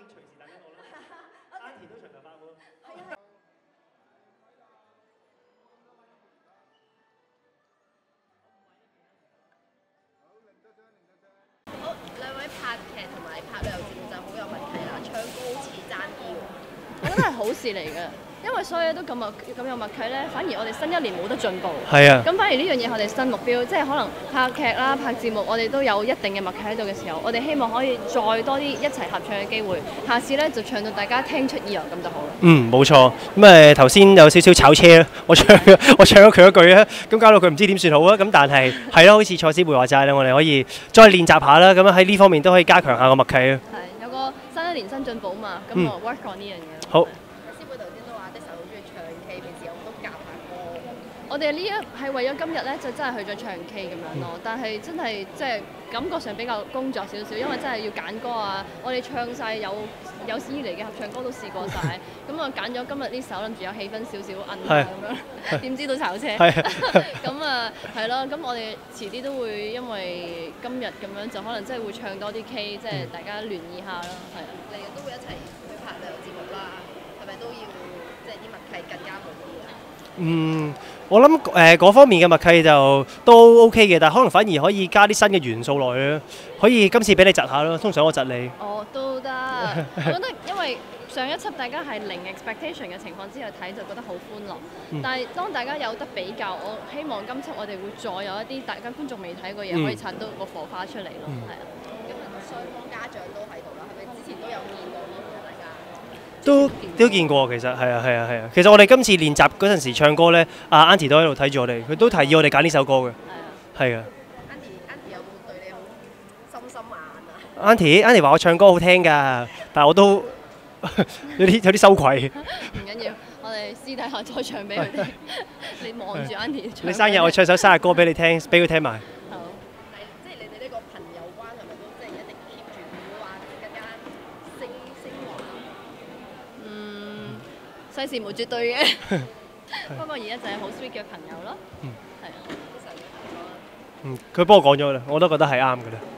隨時等緊我啦。Auntie 都長頭髮喎。 好，兩位拍劇同埋拍旅遊節目就好有默契啦，唱歌好似爭啲喎。 我覺得係好事嚟嘅，因為所有嘢都咁有默契咧，反而我哋新一年冇得進步。 係啊。 咁反而呢樣嘢我哋新目標，即係可能拍劇啦、拍節目，我哋都有一定嘅默契喺度嘅時候，我哋希望可以再多啲一齊合唱嘅機會。下次咧就唱到大家聽出意由咁就好啦。 嗯，冇錯。咁頭先有少少炒車啦，我唱咗佢一句啊，咁搞到佢唔知點算好啊。咁但係係咯，好似蔡思貝話齋咧，我哋可以再練習下啦。咁喺呢方面都可以加強下個默契啊。 係有個新一年新進步嘛，咁我 work on 呢樣嘢。 好。 師妹頭先都話的神好中意唱 K，平時有冇都夾下歌？ 我哋呢一係為咗今日咧，就真係去咗唱 K 咁樣咯。但係真係即係感覺上比較工作少少，因為真係要揀歌啊。我哋唱晒有史以嚟嘅合唱歌都試過晒，咁我揀咗今日呢首，諗住有氣氛少少摁下咁樣，點知都炒車。咁啊係咯，咁我哋遲啲都會因為今日咁樣，就可能真係會唱多啲 K，即係大家聯誼下咯，係啊。 嚟緊都會一齊去拍旅遊節目啦，係咪都要即係啲默契更加好啲啊？ 我諗嗰方面嘅默契就都 OK 嘅，但係可能反而可以加啲新嘅元素落去咯。可以今次俾你窒下咯，通常我窒你。 哦，都得。我覺得因為上一輯大家係零 expectation 嘅情況之下睇就覺得好歡樂，但係當大家有得比較，我希望今輯我哋會再有一啲大家觀眾未睇過嘢，可以產到個火花出嚟咯，係啊。 今日雙方家長都喺度啦，係咪之前都有見過呢？大家都見過，其實係啊。其實我哋今次練習嗰陣時唱歌咧，阿 Auntie 都喺度睇住我哋，佢都提議我哋揀呢首歌嘅。係啊。 Auntie 有冇對你好心眼啊？ Auntie 話我唱歌好聽㗎，但係我都有啲羞愧。 唔緊要，我哋私底下再唱俾佢聽。你望住 Auntie 唱。 你生日我唱首生日歌俾你聽，俾佢聽埋。 好。 即係你哋呢個朋友關係咪都即係一定 keep 住，唔會話更加升華？ 世事無絕對嘅，不過而家就係好 sweet 嘅朋友咯。係啊。 佢幫我講咗啦，我都覺得係啱㗎啦。